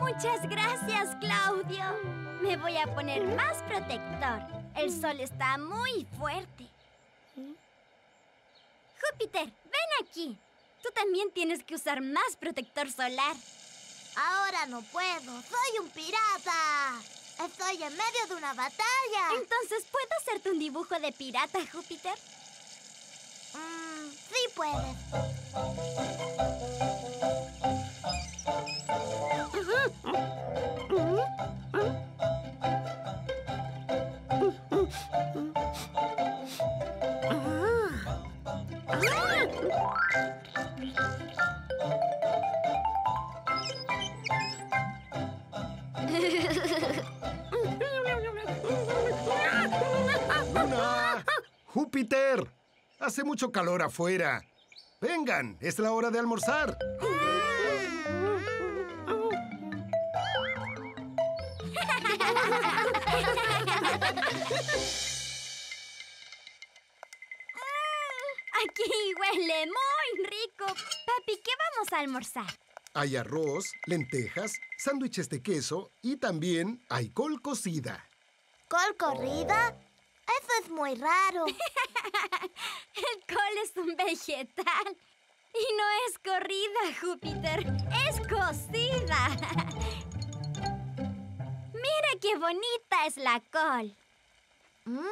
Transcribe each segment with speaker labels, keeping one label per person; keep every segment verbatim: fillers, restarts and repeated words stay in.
Speaker 1: Muchas gracias, Claudio. Me voy a poner más protector. El sol está muy fuerte. Júpiter, ven aquí. Tú también tienes que usar más protector solar.
Speaker 2: Ahora no puedo. Soy un pirata. Estoy en medio de una batalla.
Speaker 1: Entonces, ¿puedo hacerte un dibujo de pirata, Júpiter?
Speaker 2: Mm, sí puedes.
Speaker 3: ¡Luna! ¡Júpiter! Hace mucho calor afuera. Vengan, es la hora de almorzar.
Speaker 1: Aquí huele muy rico. Papi, ¿qué vamos a almorzar?
Speaker 3: Hay arroz, lentejas, sándwiches de queso y también hay col cocida.
Speaker 2: ¿Col corrida? Eso es muy raro.
Speaker 1: El col es un vegetal. Y no es corrida, Júpiter. Es cocida. Mira qué bonita es la col.
Speaker 2: ¿Mm?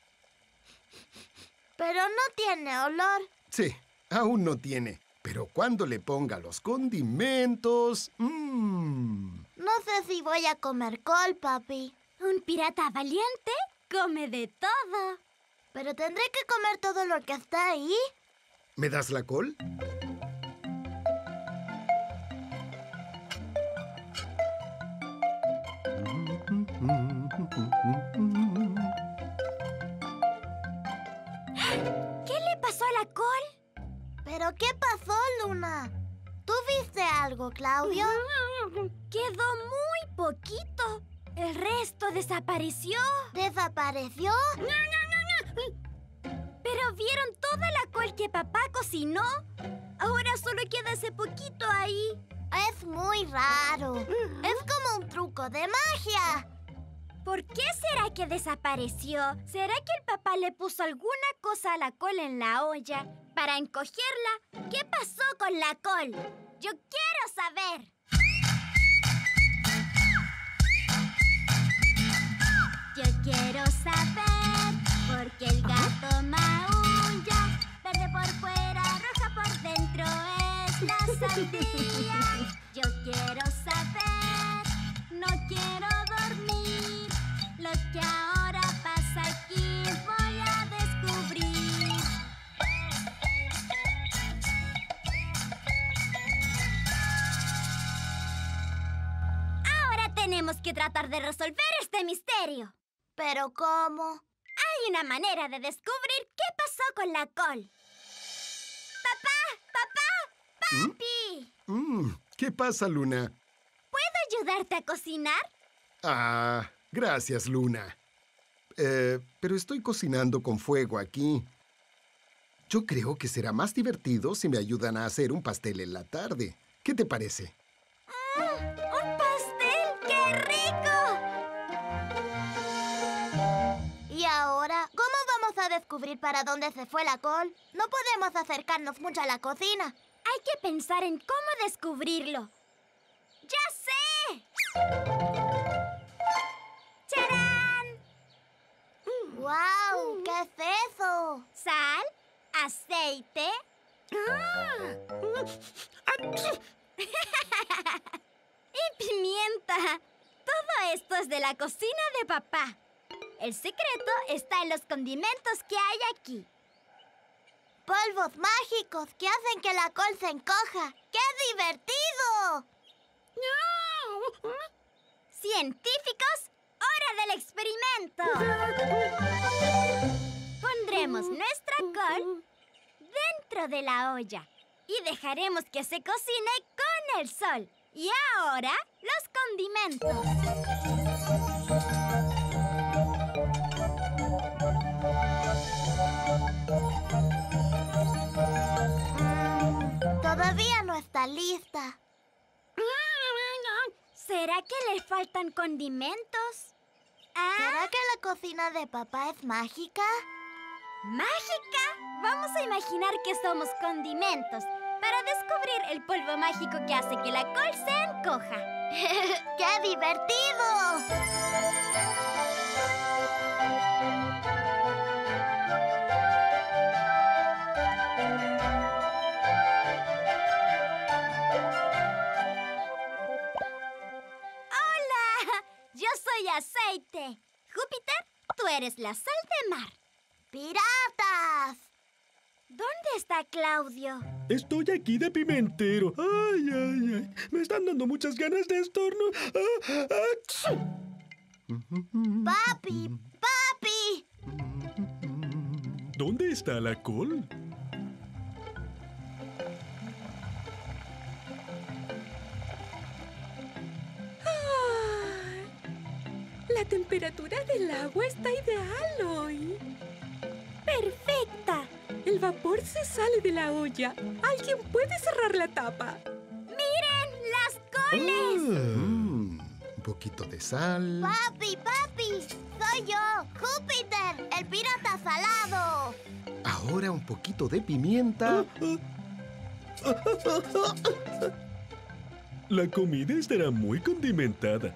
Speaker 2: Pero no tiene olor.
Speaker 3: Sí, aún no tiene. Pero cuando le ponga los condimentos... Mmm.
Speaker 2: No sé si voy a comer col, papi.
Speaker 1: Un pirata valiente come de todo.
Speaker 2: Pero tendré que comer todo lo que está ahí.
Speaker 3: ¿Me das la col?
Speaker 1: ¿Qué le pasó a la col?
Speaker 2: ¿Pero qué pasó, Luna? ¿Tú viste algo, Claudio?
Speaker 1: Quedó muy poquito. El resto desapareció.
Speaker 2: ¿Desapareció?
Speaker 1: ¿Pero vieron toda la col que papá cocinó? Ahora solo queda ese poquito ahí.
Speaker 2: Es muy raro. Es como un truco de magia.
Speaker 1: ¿Por qué será que desapareció? ¿Será que el papá le puso alguna cosa a la col en la olla para encogerla? ¿Qué pasó con la col? Yo quiero saber. Yo quiero saber por qué el gato maulla. Verde por fuera, roja por dentro es la sandía. Yo quiero saber, no quiero dormir. Lo que ahora pasa aquí voy a descubrir. Ahora tenemos que tratar de resolver este misterio.
Speaker 2: ¿Pero cómo?
Speaker 1: Hay una manera de descubrir qué pasó con la col. ¡Papá! ¡Papá! ¡Papi!
Speaker 3: Mm, ¿qué pasa, Luna?
Speaker 1: ¿Puedo ayudarte a cocinar?
Speaker 3: Ah, gracias, Luna. Eh, pero estoy cocinando con fuego aquí. Yo creo que será más divertido si me ayudan a hacer un pastel en la tarde. ¿Qué te parece?
Speaker 1: Mm, ¡un pastel! ¡Qué rico!
Speaker 2: ¿Y ahora? ¿Cómo vamos a descubrir para dónde se fue la col? No podemos acercarnos mucho a la cocina.
Speaker 1: Hay que pensar en cómo descubrirlo. ¡Ya sé! ¡Charán!
Speaker 2: ¡Guau! ¿Qué es eso?
Speaker 1: Sal, aceite y pimienta. Todo esto es de la cocina de papá. El secreto está en los condimentos que hay aquí.
Speaker 2: Polvos mágicos que hacen que la col se encoja. ¡Qué divertido!
Speaker 1: ¡Científicos! ¡Hora del experimento! Pondremos nuestra col dentro de la olla y dejaremos que se cocine con el sol. Y ahora, los condimentos.
Speaker 2: Mm, todavía no está lista.
Speaker 1: ¿Será que le faltan condimentos? ¿Ah?
Speaker 2: ¿Será que la cocina de papá es mágica?
Speaker 1: ¿Mágica? Vamos a imaginar que somos condimentos para descubrir el polvo mágico que hace que la col se encoja.
Speaker 2: ¡Qué divertido!
Speaker 1: ¡Hola! Yo soy aceite. Júpiter, tú eres la sal de mar.
Speaker 2: ¡Piratas!
Speaker 1: ¿Dónde está Claudio?
Speaker 4: Estoy aquí de pimentero. Ay, ay, ay. Me están dando muchas ganas de estorno. Ah, ah,
Speaker 2: ¡Papi! ¡Papi!
Speaker 4: ¿Dónde está la col?
Speaker 5: La temperatura del agua está ideal hoy.
Speaker 1: ¡Perfecta!
Speaker 5: El vapor se sale de la olla. ¿Alguien puede cerrar la tapa?
Speaker 1: ¡Miren! ¡Las coles!
Speaker 3: Mm, un poquito de sal.
Speaker 2: ¡Papi! ¡Papi! ¡Soy yo! ¡Júpiter! ¡El pirata salado!
Speaker 3: Ahora un poquito de pimienta.
Speaker 4: La comida estará muy condimentada.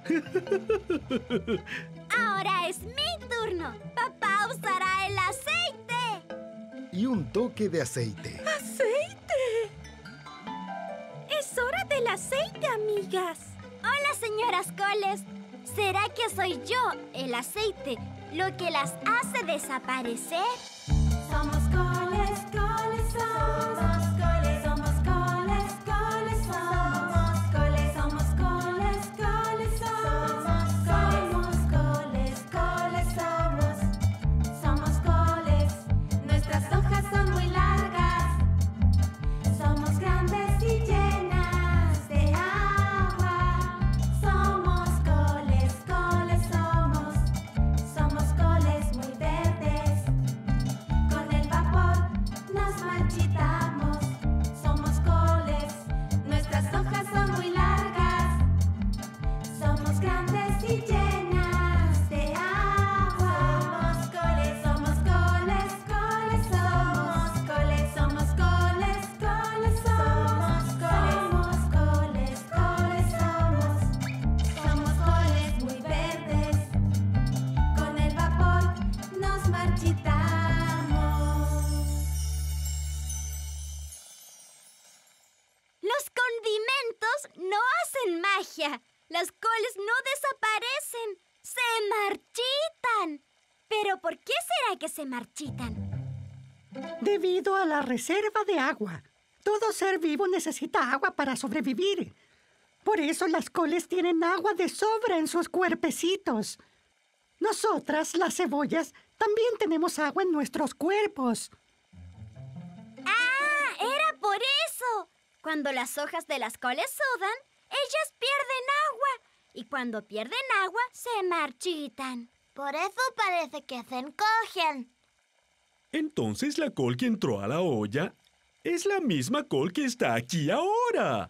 Speaker 1: Ahora es mi turno. Papá usará el aceite.
Speaker 3: Y un toque de aceite.
Speaker 5: ¡Aceite!
Speaker 1: Es hora del aceite, amigas. Hola, señoras coles. ¿Será que soy yo, el aceite, lo que las hace desaparecer?
Speaker 6: Somos coles, coles, somos coles, somos coles, coles, somos coles, somos coles, coles, somos coles, coles, coles, somos, somos coles. Nuestras hojas son muy largas, somos grandes y llenas de agua. Somos coles, coles, somos, somos coles muy verdes. Con el vapor nos marchitamos. Somos coles, nuestras hojas son muy largas. Somos grandes y llenas de agua. Somos coles, somos coles, coles, somos coles, somos coles, coles, somos coles, somos coles, coles, somos, somos coles muy verdes. Con el vapor nos marchitamos.
Speaker 1: Los condimentos no hacen magia. Las coles no desaparecen. Se marchitan. ¿Pero por qué será que se marchitan?
Speaker 7: Debido a la reserva de agua. Todo ser vivo necesita agua para sobrevivir. Por eso las coles tienen agua de sobra en sus cuerpecitos. Nosotras, las cebollas, también tenemos agua en nuestros cuerpos.
Speaker 1: ¡Ah! ¡Era por eso! Cuando las hojas de las coles sudan, ellas pierden agua. Y cuando pierden agua, se marchitan.
Speaker 2: Por eso parece que se encogen.
Speaker 4: Entonces la col que entró a la olla es la misma col que está aquí ahora.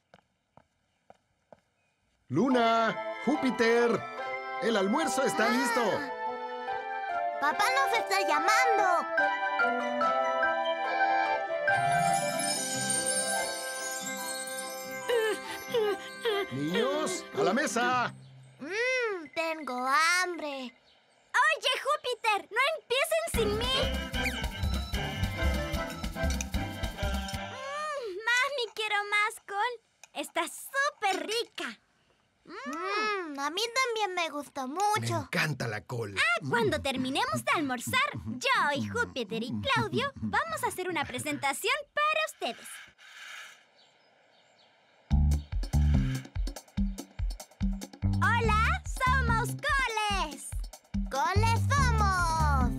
Speaker 3: Luna, Júpiter, el almuerzo está listo.
Speaker 2: ¡Papá nos está llamando!
Speaker 3: Niños, a la mesa.
Speaker 2: Mmm, tengo hambre.
Speaker 1: ¡Oye, Júpiter! ¡No empiecen sin mí! Mm, ¡Mami, quiero más col! ¡Está súper rica!
Speaker 2: Mmm, a mí también me gusta
Speaker 3: Me
Speaker 2: mucho.
Speaker 3: encanta la col.
Speaker 1: Ah, cuando terminemos de almorzar, yo y Júpiter y Claudio vamos a hacer una presentación para ustedes. ¡Hola! ¡Somos coles!
Speaker 2: ¡Coles somos!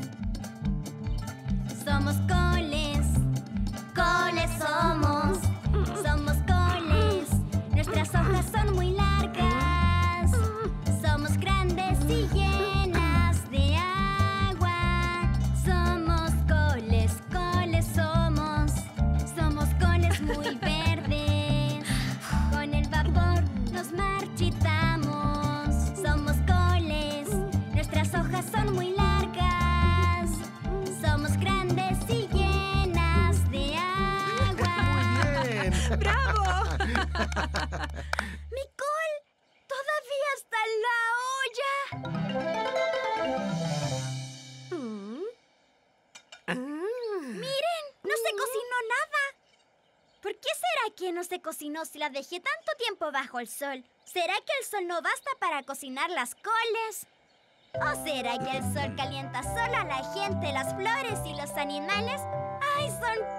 Speaker 1: Somos coles, coles somos, somos coles. Nuestras hojas son muy largas, somos grandes y llenas de agua. Somos coles, coles somos, somos coles muy verdes. Con el vapor nos marchitamos. ¡Mi col! ¡Todavía está en la olla!
Speaker 5: Mm. Ah.
Speaker 1: ¡Miren! ¡No se cocinó nada! ¿Por qué será que no se cocinó si la dejé tanto tiempo bajo el sol? ¿Será que el sol no basta para cocinar las coles? ¿O será que el sol calienta solo a la gente, las flores y los animales? ¡Ay, son